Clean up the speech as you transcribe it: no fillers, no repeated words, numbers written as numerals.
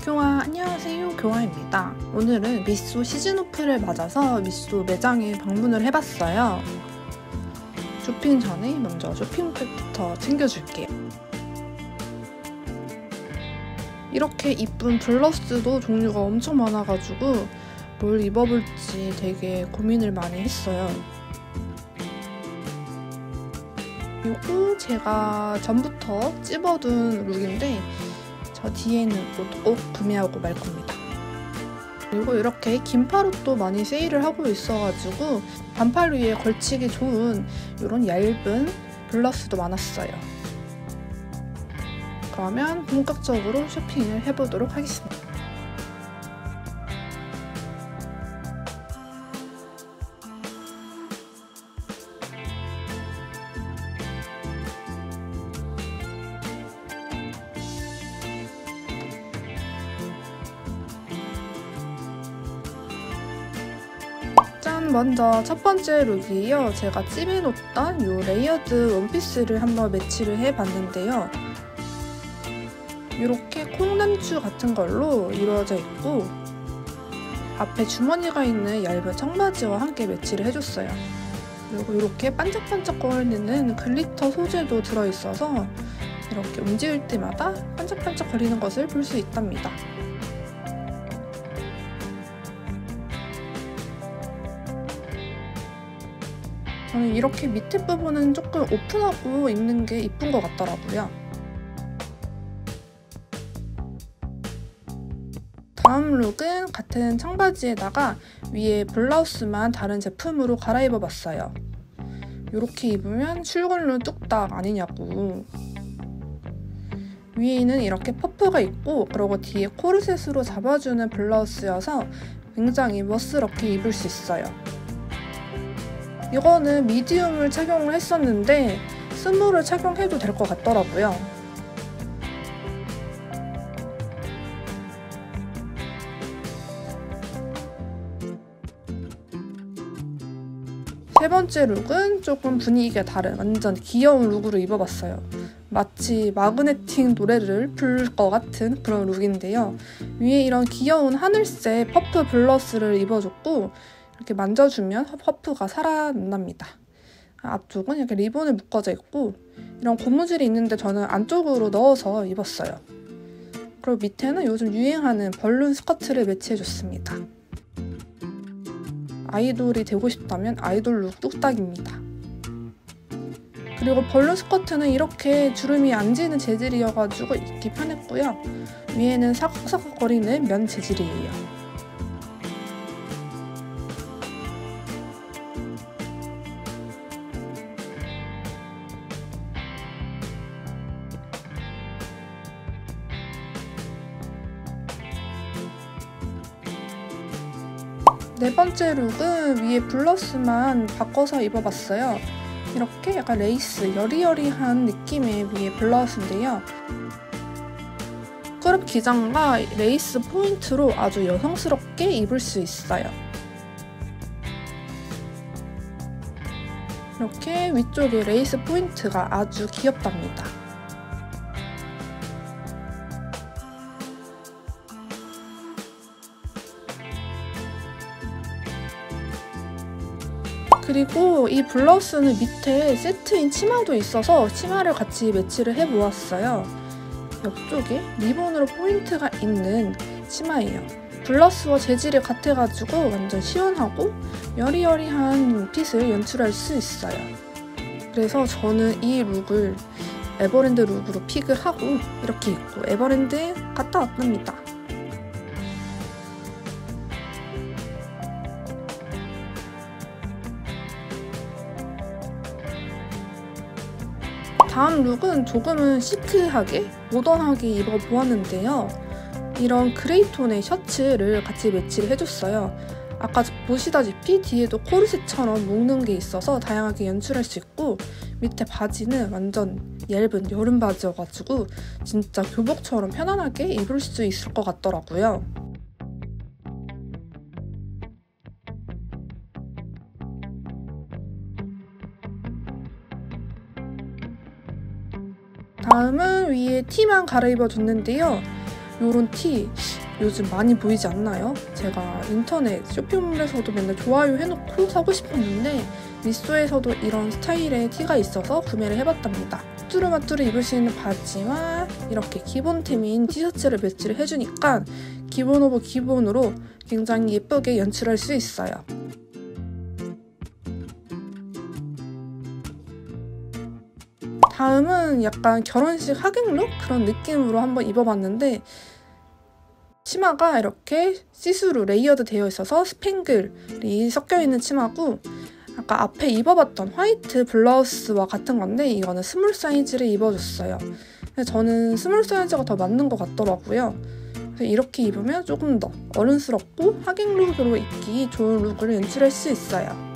교화 안녕하세요, 교화입니다. 오늘은 미쏘 시즌오프를 맞아서 미쏘 매장에 방문을 해봤어요. 쇼핑 전에 먼저 쇼핑백부터 챙겨줄게요. 이렇게 이쁜 블러스도 종류가 엄청 많아가지고 뭘 입어볼지 되게 고민을 많이 했어요. 이거 제가 전부터 찝어둔 룩인데 저 뒤에 있는 옷 꼭 구매하고 말 겁니다. 그리고 이렇게 긴팔옷도 많이 세일을 하고 있어가지고 반팔 위에 걸치기 좋은 이런 얇은 블러스도 많았어요. 그러면 본격적으로 쇼핑을 해보도록 하겠습니다. 짠! 먼저 첫 번째 룩이에요. 제가 찜해놓던 이 레이어드 원피스를 한번 매치를 해봤는데요. 이렇게 콩단추 같은 걸로 이루어져 있고 앞에 주머니가 있는 얇은 청바지와 함께 매치를 해줬어요. 그리고 이렇게 반짝반짝거리는 글리터 소재도 들어있어서 이렇게 움직일 때마다 반짝반짝거리는 것을 볼 수 있답니다. 저는 이렇게 밑에 부분은 조금 오픈하고 입는 게 이쁜 것 같더라고요. 다음 룩은 같은 청바지에다가 위에 블라우스만 다른 제품으로 갈아입어봤어요. 이렇게 입으면 출근룩 뚝딱 아니냐고. 위에는 이렇게 퍼프가 있고 그리고 뒤에 코르셋으로 잡아주는 블라우스여서 굉장히 멋스럽게 입을 수 있어요. 이거는 미디움을 착용을 했었는데 스몰을 착용해도 될 것 같더라고요. 세 번째 룩은 조금 분위기가 다른 완전 귀여운 룩으로 입어봤어요. 마치 마그네틱 노래를 부를 것 같은 그런 룩인데요. 위에 이런 귀여운 하늘색 퍼프 블러스를 입어줬고 이렇게 만져주면 퍼프가 살아난답니다. 앞쪽은 이렇게 리본을 묶어져 있고 이런 고무줄이 있는데 저는 안쪽으로 넣어서 입었어요. 그리고 밑에는 요즘 유행하는 벌룬 스커트를 매치해줬습니다. 아이돌이 되고 싶다면 아이돌 룩 뚝딱입니다. 그리고 벌룬 스커트는 이렇게 주름이 안 지는 재질이어가지고 입기 편했고요. 위에는 사각사각거리는 면 재질이에요. 네 번째 룩은 위에 블러스만 바꿔서 입어봤어요. 이렇게 약간 레이스, 여리여리한 느낌의 위에 블러스인데요. 크롭 기장과 레이스 포인트로 아주 여성스럽게 입을 수 있어요. 이렇게 위쪽에 레이스 포인트가 아주 귀엽답니다. 그리고 이 블러스는 밑에 세트인 치마도 있어서 치마를 같이 매치를 해보았어요. 옆쪽에 리본으로 포인트가 있는 치마예요. 블러스와 재질이 같아가지고 완전 시원하고 여리여리한 핏을 연출할 수 있어요. 그래서 저는 이 룩을 에버랜드 룩으로 픽을 하고 이렇게 입고 에버랜드에 갔다 왔답니다. 다음 룩은 조금은 시크하게, 모던하게 입어보았는데요. 이런 그레이톤의 셔츠를 같이 매치를 해줬어요. 아까 보시다시피 뒤에도 코르셋처럼 묶는 게 있어서 다양하게 연출할 수 있고 밑에 바지는 완전 얇은 여름 바지여가지고 진짜 교복처럼 편안하게 입을 수 있을 것 같더라고요. 다음은 위에 티만 갈아입어줬는데요. 요런 티 요즘 많이 보이지 않나요? 제가 인터넷 쇼핑몰에서도 맨날 좋아요 해놓고 사고 싶었는데 미쏘에서도 이런 스타일의 티가 있어서 구매를 해봤답니다. 뚜루마뚜루 입을 수 있는 바지와 이렇게 기본템인 티셔츠를 매치를 해주니까 기본 오브 기본으로 굉장히 예쁘게 연출할 수 있어요. 다음은 약간 결혼식 하객룩 그런 느낌으로 한번 입어봤는데 치마가 이렇게 시스루 레이어드 되어 있어서 스팽글이 섞여있는 치마고 아까 앞에 입어봤던 화이트 블라우스와 같은 건데 이거는 스몰 사이즈를 입어줬어요. 저는 스몰 사이즈가 더 맞는 것 같더라고요. 그래서 이렇게 입으면 조금 더 어른스럽고 하객룩으로 입기 좋은 룩을 연출할 수 있어요.